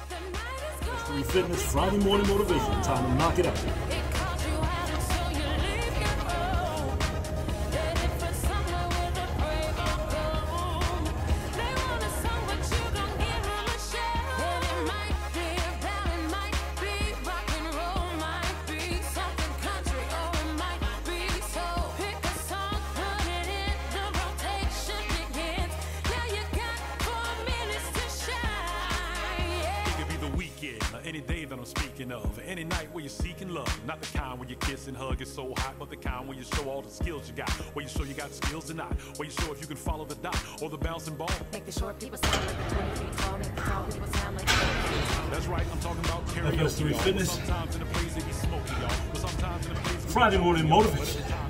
FS3 Fitness Friday morning motivation. Time to knock it out. Any day that I'm speaking of, any night where you're seeking love, not the kind where you kiss and hug is so hot, but the kind where you show all the skills you got, where you show you got skills or not, where you show if you can follow the dot or the bouncing ball. Make the short people sound like the 20 feet tall, make the tall people sound like the That's right, I'm talking about karaoke. FS3 Fitness. Sometimes in a place it be smoky, y'all. But sometimes in a place Friday morning motivation.